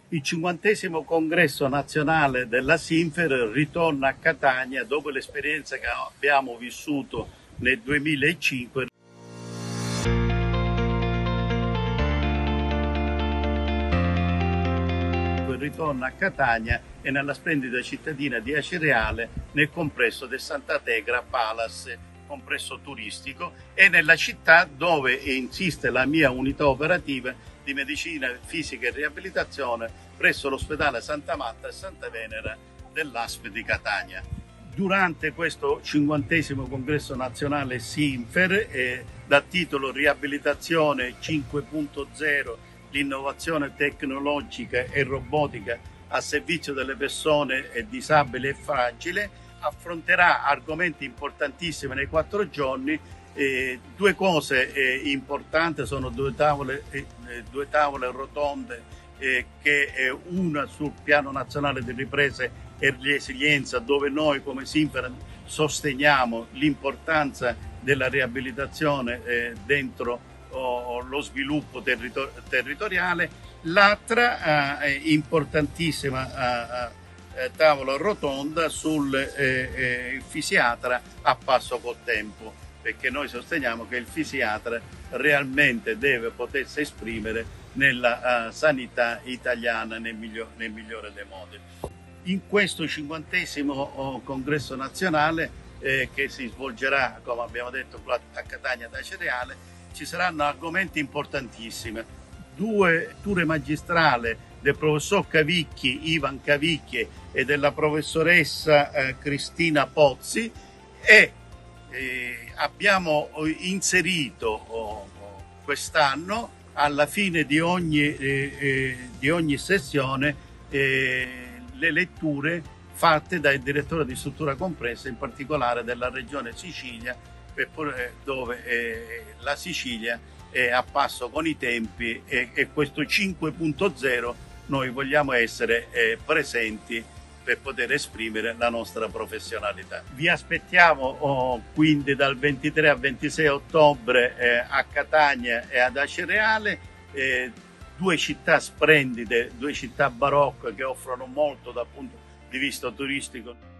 Il 50° congresso nazionale della Sinfer ritorna a Catania dopo l'esperienza che abbiamo vissuto nel 2005. Ritorna a Catania e nella splendida cittadina di Acireale, nel complesso del Santa Tegra Palace, complesso turistico, e nella città dove insiste la mia unità operativa di medicina fisica e riabilitazione presso l'ospedale Santa Marta e Santa Venera dell'ASP di Catania. Durante questo 50° congresso nazionale Sinfer, dal titolo Riabilitazione 5.0, l'innovazione tecnologica e robotica a servizio delle persone disabili e fragili, affronterà argomenti importantissimi nei 4 giorni. Due cose importanti sono due tavole rotonde, che una sul piano nazionale di ripresa e resilienza, dove noi come Sinfer sosteniamo l'importanza della riabilitazione dentro lo sviluppo territoriale. L'altra importantissima tavola rotonda sul fisiatra a passo col tempo, perché noi sosteniamo che il fisiatra realmente deve potersi esprimere nella sanità italiana nel migliore dei modi. In questo 50° congresso nazionale che si svolgerà, come abbiamo detto, a Catania da Acireale, ci saranno argomenti importantissimi. 2 letture magistrali del professor Ivan Cavicchi e della professoressa Cristina Pozzi, e abbiamo inserito quest'anno alla fine di ogni sessione le letture fatte dai direttori di struttura complessa, in particolare della regione Sicilia, dove la Sicilia è a passo con i tempi, e questo 5.0 noi vogliamo essere presenti per poter esprimere la nostra professionalità. Vi aspettiamo quindi dal 23 al 26 ottobre a Catania e ad Acireale, 2 città splendide, 2 città barocche che offrono molto dal punto di vista turistico.